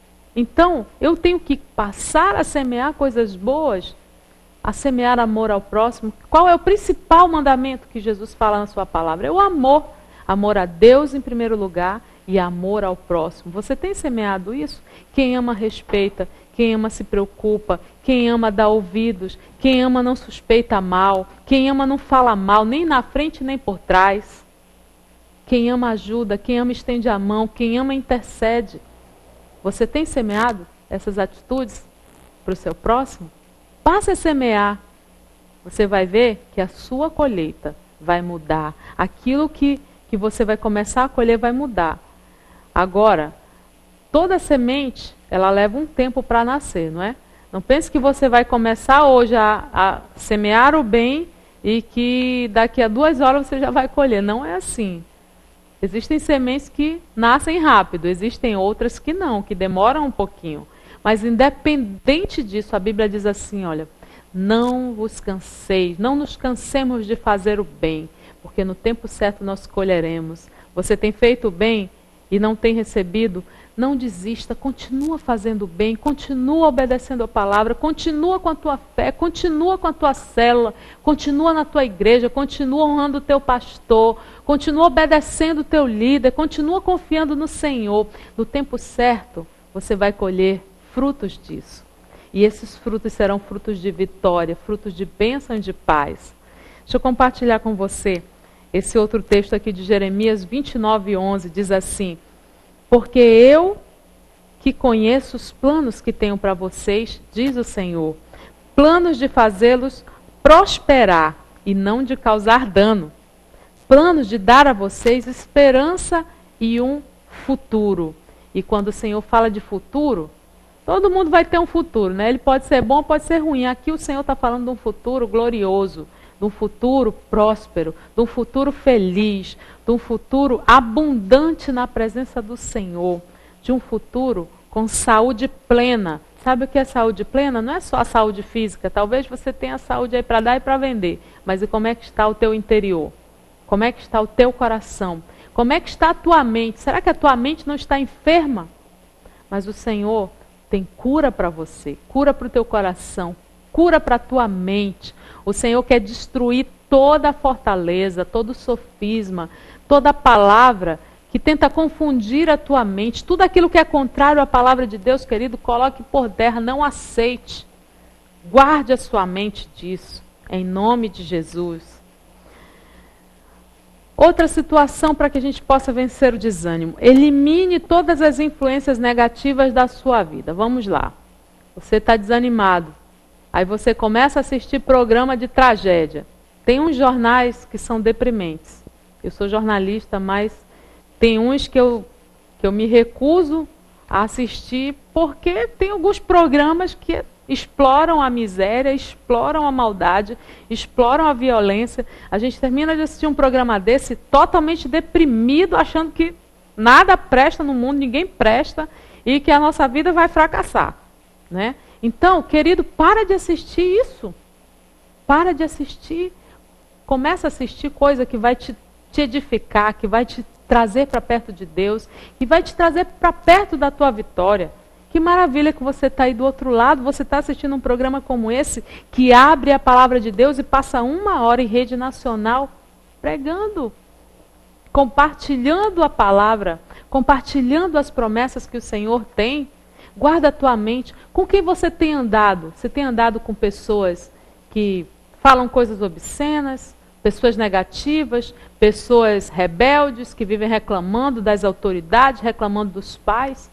Então, eu tenho que passar a semear coisas boas, a semear amor ao próximo. Qual é o principal mandamento que Jesus fala na sua palavra? É o amor. Amor a Deus em primeiro lugar e amor ao próximo. Você tem semeado isso? Quem ama respeita, quem ama se preocupa, quem ama dá ouvidos, quem ama não suspeita mal, quem ama não fala mal, nem na frente nem por trás. Quem ama ajuda, quem ama estende a mão, quem ama intercede. Você tem semeado essas atitudes para o seu próximo? Passe a semear. Você vai ver que a sua colheita vai mudar. Aquilo que você vai começar a colher vai mudar. Agora, toda semente, ela leva um tempo para nascer, não é? Não pense que você vai começar hoje a semear o bem e que daqui a 2 horas você já vai colher. Não é assim. Existem sementes que nascem rápido, existem outras que não, que demoram um pouquinho. Mas independente disso, a Bíblia diz assim, olha, não vos canseis, não nos cansemos de fazer o bem, porque no tempo certo nós colheremos. Você tem feito o bem e não tem recebido? Não desista, continua fazendo o bem, continua obedecendo a palavra, continua com a tua fé, continua com a tua célula, continua na tua igreja, continua honrando o teu pastor, continua obedecendo o teu líder, continua confiando no Senhor. No tempo certo, você vai colher frutos disso. E esses frutos serão frutos de vitória, frutos de bênção e de paz. Deixa eu compartilhar com você esse outro texto aqui de Jeremias 29:11, diz assim: porque eu que conheço os planos que tenho para vocês, diz o Senhor, planos de fazê-los prosperar e não de causar dano, planos de dar a vocês esperança e um futuro. E quando o Senhor fala de futuro, todo mundo vai ter um futuro, né? Ele pode ser bom, pode ser ruim. Aqui o Senhor está falando de um futuro glorioso, de um futuro próspero, de um futuro feliz, de um futuro abundante na presença do Senhor, de um futuro com saúde plena. Sabe o que é saúde plena? Não é só a saúde física. Talvez você tenha saúde aí para dar e para vender, mas e como é que está o teu interior? Como é que está o teu coração? Como é que está a tua mente? Será que a tua mente não está enferma? Mas o Senhor tem cura para você, cura para o teu coração, cura para a tua mente. O Senhor quer destruir toda a fortaleza, todo o sofisma, toda a palavra que tenta confundir a tua mente. Tudo aquilo que é contrário à palavra de Deus, querido, coloque por terra, não aceite. Guarde a sua mente disso, em nome de Jesus. Outra situação para que a gente possa vencer o desânimo. Elimine todas as influências negativas da sua vida. Vamos lá. Você está desanimado. Aí você começa a assistir programa de tragédia. Tem uns jornais que são deprimentes. Eu sou jornalista, mas tem uns que eu me recuso a assistir porque tem alguns programas que exploram a miséria, exploram a maldade, exploram a violência. A gente termina de assistir um programa desse totalmente deprimido, achando que nada presta no mundo, ninguém presta e que a nossa vida vai fracassar, né? Então, querido, para de assistir isso. Para de assistir. Começa a assistir coisa que vai te edificar, que vai te trazer para perto de Deus, que vai te trazer para perto da tua vitória. Que maravilha que você está aí do outro lado, você está assistindo um programa como esse, que abre a palavra de Deus e passa 1 hora em rede nacional, pregando, compartilhando a palavra, compartilhando as promessas que o Senhor tem. Guarda a tua mente. Com quem você tem andado? Você tem andado com pessoas que falam coisas obscenas, pessoas negativas, pessoas rebeldes, que vivem reclamando das autoridades, reclamando dos pais?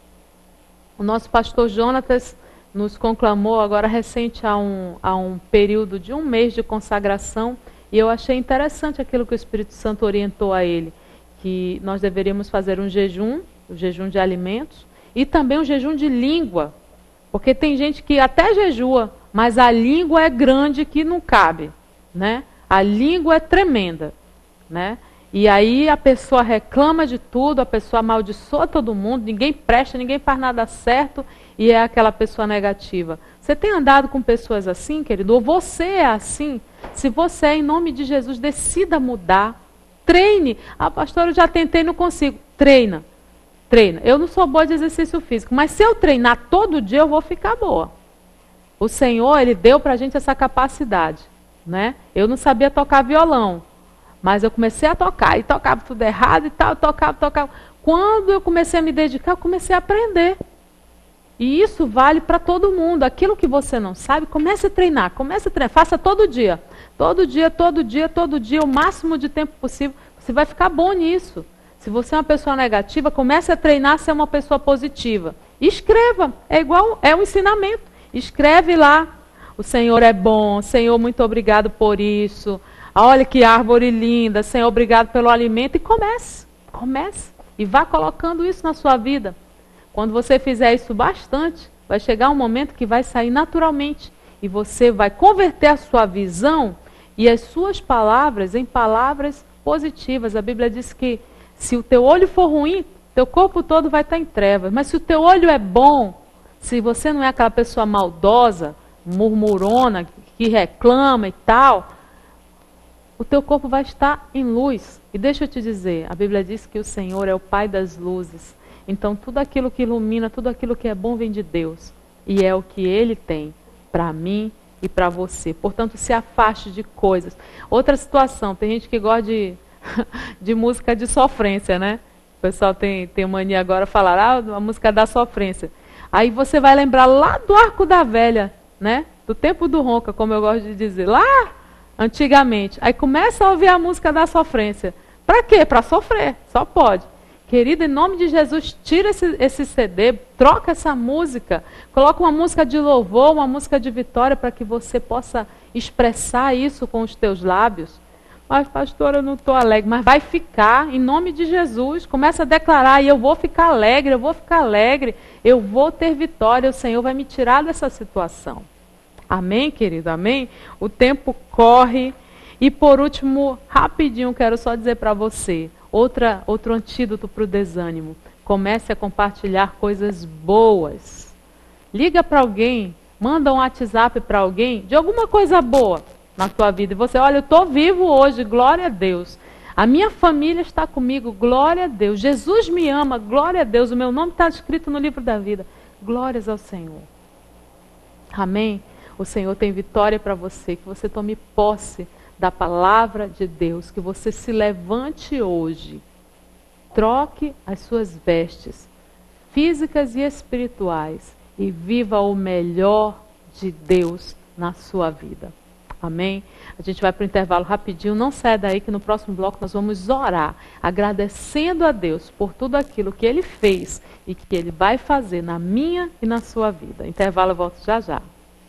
O nosso pastor Jonatas nos conclamou agora recente a um período de 1 mês de consagração, e eu achei interessante aquilo que o Espírito Santo orientou a ele, que nós deveríamos fazer um jejum, o jejum de alimentos, e também um jejum de língua, porque tem gente que até jejua, mas a língua é grande que não cabe, né? A língua é tremenda, né? E aí a pessoa reclama de tudo, a pessoa amaldiçoa todo mundo, ninguém presta, ninguém faz nada certo e é aquela pessoa negativa. Você tem andado com pessoas assim, querido? Ou você é assim? Se você é, em nome de Jesus, decida mudar. Treine. Ah, pastor, eu já tentei e não consigo. Treina. Treina. Eu não sou boa de exercício físico, mas se eu treinar todo dia, eu vou ficar boa. O Senhor, Ele deu para a gente essa capacidade, né? Eu não sabia tocar violão. Mas eu comecei a tocar, e tocava tudo errado e tal, tocava. Quando eu comecei a me dedicar, eu comecei a aprender. E isso vale para todo mundo. Aquilo que você não sabe, comece a treinar, faça todo dia. Todo dia, o máximo de tempo possível. Você vai ficar bom nisso. Se você é uma pessoa negativa, comece a treinar a ser uma pessoa positiva. Escreva, é um ensinamento. Escreve lá, o Senhor é bom, Senhor, muito obrigado por isso. Olha que árvore linda, Senhor, obrigado pelo alimento. E comece. E vá colocando isso na sua vida. Quando você fizer isso bastante, vai chegar um momento que vai sair naturalmente. E você vai converter a sua visão e as suas palavras em palavras positivas. A Bíblia diz que se o teu olho for ruim, teu corpo todo vai estar em trevas. Mas se o teu olho é bom, se você não é aquela pessoa maldosa, murmurona, que reclama e tal, o teu corpo vai estar em luz. E deixa eu te dizer, a Bíblia diz que o Senhor é o Pai das luzes. Então tudo aquilo que ilumina, tudo aquilo que é bom vem de Deus. E é o que Ele tem para mim e para você. Portanto, se afaste de coisas. Outra situação, tem gente que gosta de música de sofrência, né? O pessoal tem mania agora de falar, a música da sofrência. Aí você vai lembrar lá do Arco da Velha, né? Do tempo do Ronca, como eu gosto de dizer. Lá antigamente. Aí começa a ouvir a música da sofrência. Para quê? Para sofrer. Só pode. Querido, em nome de Jesus, tira esse CD, troca essa música, coloca uma música de louvor, uma música de vitória, para que você possa expressar isso com os teus lábios. Mas, pastor, eu não estou alegre. Mas vai ficar, em nome de Jesus. Começa a declarar, e eu vou ficar alegre, eu vou ter vitória, o Senhor vai me tirar dessa situação. Amém, querido? Amém? O tempo corre. E por último, rapidinho, quero só dizer para você, outro antídoto para o desânimo. Comece a compartilhar coisas boas. Liga para alguém, manda um WhatsApp para alguém de alguma coisa boa na tua vida. E você, olha, eu estou vivo hoje, glória a Deus. A minha família está comigo, glória a Deus. Jesus me ama, glória a Deus. O meu nome está escrito no livro da vida. Glórias ao Senhor. Amém? O Senhor tem vitória para você, que você tome posse da palavra de Deus, que você se levante hoje, troque as suas vestes físicas e espirituais e viva o melhor de Deus na sua vida. Amém? A gente vai para o intervalo rapidinho, não saia daí que no próximo bloco nós vamos orar, agradecendo a Deus por tudo aquilo que Ele fez e que Ele vai fazer na minha e na sua vida. Intervalo, eu volto já já.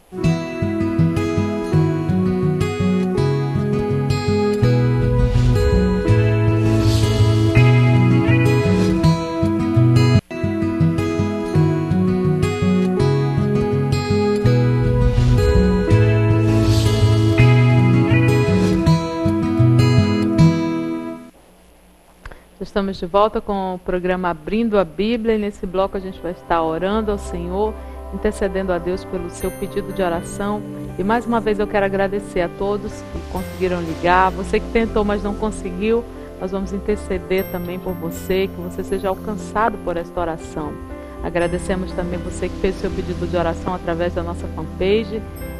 Estamos de volta com o programa Abrindo a Bíblia e nesse bloco a gente vai estar orando ao Senhor, intercedendo a Deus pelo seu pedido de oração. E mais uma vez eu quero agradecer a todos que conseguiram ligar, você que tentou mas não conseguiu, nós vamos interceder também por você, que você seja alcançado por esta oração. Agradecemos também você que fez o seu pedido de oração através da nossa fanpage.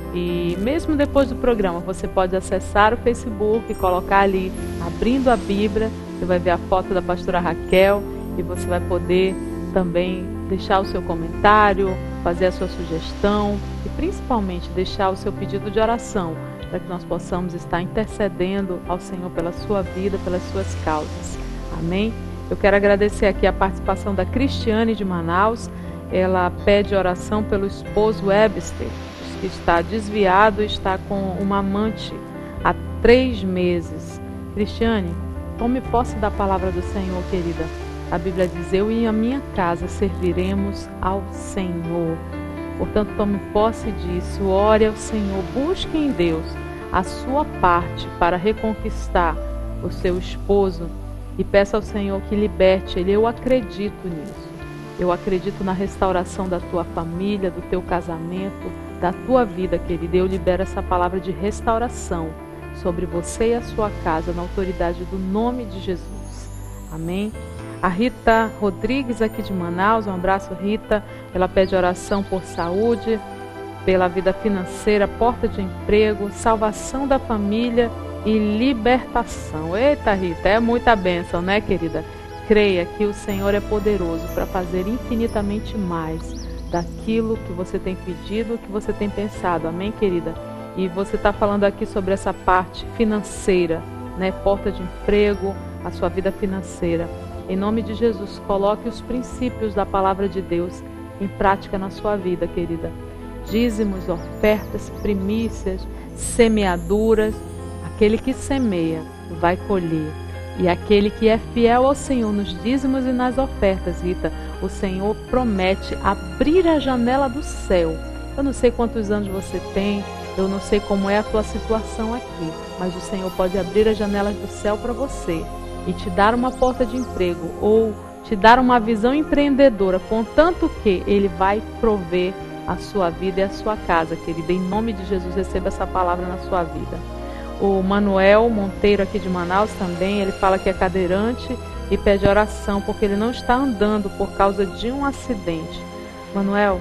E mesmo depois do programa, você pode acessar o Facebook e colocar ali, Abrindo a Bíblia, você vai ver a foto da pastora Raquel e você vai poder também deixar o seu comentário, fazer a sua sugestão e principalmente deixar o seu pedido de oração, para que nós possamos estar intercedendo ao Senhor pela sua vida, pelas suas causas. Amém? Eu quero agradecer aqui a participação da Cristiane de Manaus. Ela pede oração pelo esposo Webster, que está desviado e está com uma amante há 3 meses. Cristiane, tome posse da palavra do Senhor, querida. A Bíblia diz, eu e a minha casa serviremos ao Senhor. Portanto, tome posse disso, ore ao Senhor, busque em Deus a sua parte para reconquistar o seu esposo e peça ao Senhor que liberte ele. Eu acredito nisso. Eu acredito na restauração da tua família, do teu casamento, da tua vida, querida. Eu libero essa palavra de restauração sobre você e a sua casa, na autoridade do nome de Jesus. Amém? A Rita Rodrigues, aqui de Manaus, um abraço, Rita. Ela pede oração por saúde, pela vida financeira, porta de emprego, salvação da família e libertação. Eita, Rita, é muita bênção, né, querida? Creia que o Senhor é poderoso para fazer infinitamente mais daquilo que você tem pedido, que você tem pensado. Amém, querida? E você está falando aqui sobre essa parte financeira, né? Porta de emprego, a sua vida financeira. Em nome de Jesus, coloque os princípios da palavra de Deus em prática na sua vida, querida. Dízimos, ofertas, primícias, semeaduras. Aquele que semeia vai colher. E aquele que é fiel ao Senhor nos dízimos e nas ofertas, Rita, o Senhor promete abrir a janela do céu. Eu não sei quantos anos você tem, eu não sei como é a tua situação aqui, mas o Senhor pode abrir as janelas do céu para você e te dar uma porta de emprego ou te dar uma visão empreendedora, contanto que Ele vai prover a sua vida e a sua casa, querida. Em nome de Jesus, receba essa palavra na sua vida. O Manuel Monteiro, aqui de Manaus também, ele fala que é cadeirante e pede oração porque ele não está andando por causa de um acidente. Manuel,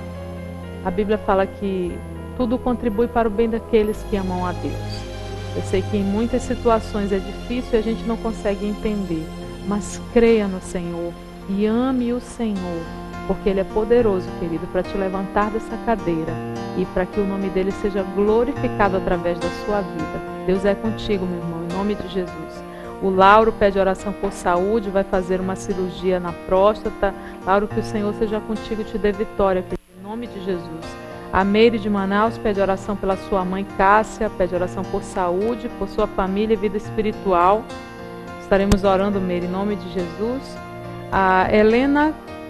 a Bíblia fala que tudo contribui para o bem daqueles que amam a Deus. Eu sei que em muitas situações é difícil e a gente não consegue entender, mas creia no Senhor e ame o Senhor, porque Ele é poderoso, querido, para te levantar dessa cadeira e para que o nome dEle seja glorificado através da sua vida. Deus é contigo, meu irmão, em nome de Jesus. O Lauro pede oração por saúde, vai fazer uma cirurgia na próstata. Lauro, que o Senhor seja contigo e te dê vitória, querido, em nome de Jesus. A Meire de Manaus pede oração pela sua mãe Cássia, pede oração por saúde, por sua família e vida espiritual. Estaremos orando, Meire, em nome de Jesus. A Helena,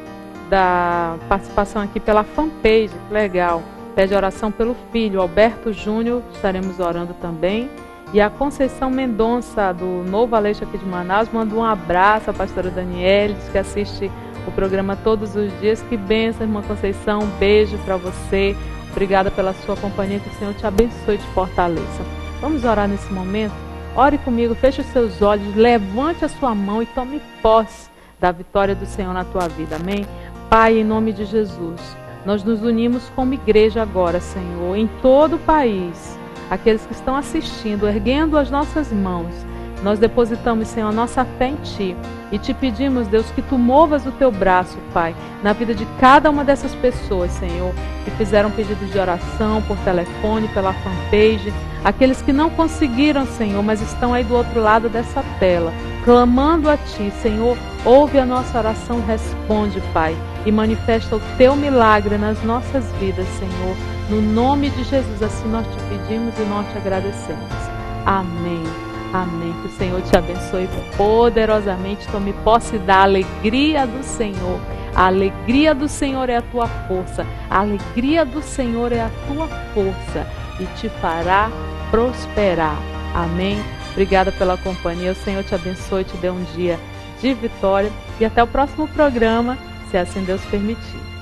da participação aqui pela fanpage, que legal, pede oração pelo filho, Alberto Júnior, estaremos orando também. E a Conceição Mendonça, do Novo Aleixo aqui de Manaus, manda um abraço à pastora Daniele, diz que assiste o programa todos os dias. Que bênção, irmã Conceição, um beijo para você. Obrigada pela sua companhia, que o Senhor te abençoe e te fortaleça. Vamos orar nesse momento? Ore comigo, feche os seus olhos, levante a sua mão e tome posse da vitória do Senhor na tua vida. Amém? Pai, em nome de Jesus, nós nos unimos como igreja agora, Senhor, em todo o país. Aqueles que estão assistindo, erguendo as nossas mãos, nós depositamos, Senhor, a nossa fé em Ti e te pedimos, Deus, que Tu movas o Teu braço, Pai, na vida de cada uma dessas pessoas, Senhor, que fizeram pedidos de oração por telefone, pela fanpage, aqueles que não conseguiram, Senhor, mas estão aí do outro lado dessa tela, clamando a Ti, Senhor, ouve a nossa oração, responde, Pai, e manifesta o Teu milagre nas nossas vidas, Senhor. No nome de Jesus, assim nós te pedimos e nós te agradecemos. Amém. Amém. Que o Senhor te abençoe poderosamente. Tome posse da alegria do Senhor. A alegria do Senhor é a tua força. A alegria do Senhor é a tua força e te fará prosperar. Amém. Obrigada pela companhia. O Senhor te abençoe, te dê um dia de vitória. E até o próximo programa, se assim Deus permitir.